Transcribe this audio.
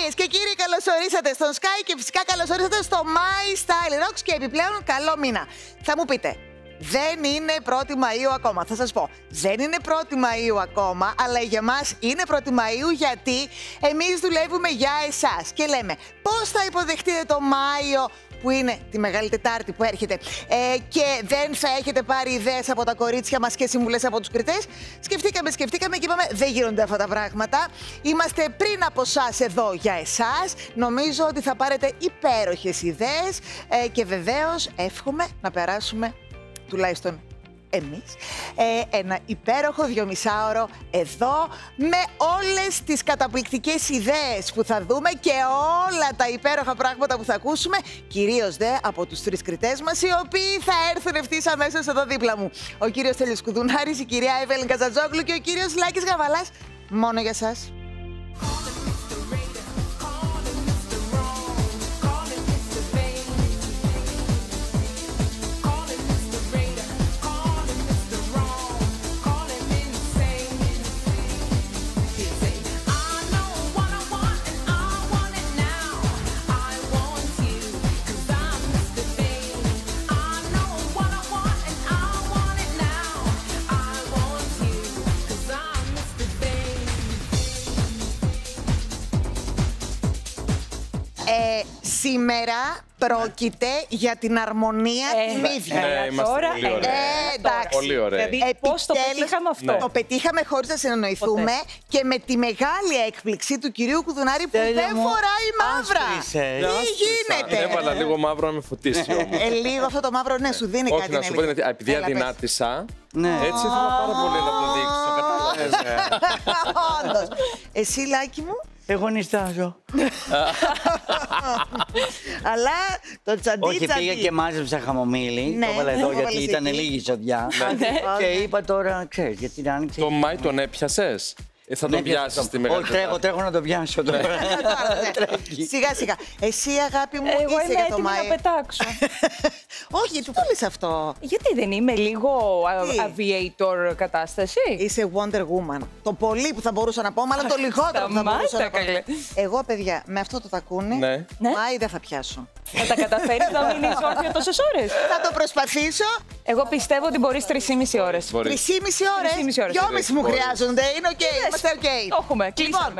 Κυρίες και κύριοι, καλώς ορίσατε στον Sky και φυσικά καλώς ορίσατε στο My Style Rocks και επιπλέον καλό μήνα. Θα μου πείτε, δεν είναι 1η Μαΐου ακόμα. Θα σας πω, δεν είναι 1η Μαΐου ακόμα, αλλά για μας είναι 1η Μαΐου γιατί εμείς δουλεύουμε για εσάς. Και λέμε, πώς θα υποδεχτείτε το Μάιο, που είναι τη Μεγάλη Τετάρτη που έρχεται, και δεν θα έχετε πάρει ιδέες από τα κορίτσια μας και συμβουλές από τους κριτές. Σκεφτήκαμε και είπαμε, δεν γίνονται αυτά τα πράγματα. Είμαστε πριν από εσάς εδώ για εσάς. Νομίζω ότι θα πάρετε υπέροχες ιδέες και βεβαίως εύχομαι να περάσουμε, τουλάχιστον εμείς, ένα υπέροχο 2,5ωρο εδώ με όλες τις καταπληκτικές ιδέες που θα δούμε και όλα τα υπέροχα πράγματα που θα ακούσουμε, κυρίως δε από τους τρεις κριτές μας, οι οποίοι θα έρθουν ευθύς αμέσως εδώ δίπλα μου. Ο κύριος Τέλειος Κουδουνάρης, η κυρία Εύελιν Καζατζόγλου και ο κύριος Λάκης Γαβαλάς. Μόνο για σας. Σήμερα πρόκειται για την αρμονία την ίδια. Τώρα, εντάξει. Πολύ ωραία. Δηλαδή, πώς το πετύχαμε αυτό. Το πετύχαμε χωρίς να συνεννοηθούμε και με τη μεγάλη έκπληξη του κυρίου Κουδουνάρη που δεν φοράει μαύρα. Τι γίνεται? Έβαλα λίγο μαύρο να με φωτίσει όμως. Λίγο αυτό το μαύρο, ναι, σου δίνει Όχι, κάτι. να σου πω, επειδή αδυνάτησα, έτσι ήθελα πάρα πολύ να το δείξω. Όντως. Εσύ, Λάκη μου? Εγώ νιστάζω. Αλλά το τσαντί. Όχι, πήγα και μάζεψα χαμομήλι. Το έβαλα εδώ γιατί ήταν λίγη η σοδιά. Και είπα τώρα, ξέρεις, γιατί την άνοιξε. Το Μάη τον έπιασες? Θα τον πιάσεις τη Μεγάλη Τετάρτη? Όχι, τρέχω να τον πιάσω τώρα. Σιγά σιγά. Εσύ, αγάπη μου, Εγώ είσαι είμαι για το έτοιμη Μάη? να πετάξω. Όχι, γιατί το λες αυτό? Γιατί δεν είμαι λίγο aviator κατάσταση? Είσαι Wonder Woman. Το πολύ που θα μπορούσα να πω, μάλλον το λιγότερο που θα μπορούσα να πω. Εγώ, παιδιά, με αυτό το τακούνι, Μάη δεν θα πιάσω. Θα τα καταφέρεις να μείνεις όρθια τόσες ώρες? Θα το προσπαθήσω. Εγώ πιστεύω ότι μπορείς 3,5 ώρες. 3,5 ώρες. 2,5 μου χρειάζονται. Είναι οκ. Είμαστε οκ. Το έχουμε. Κλείσαμε.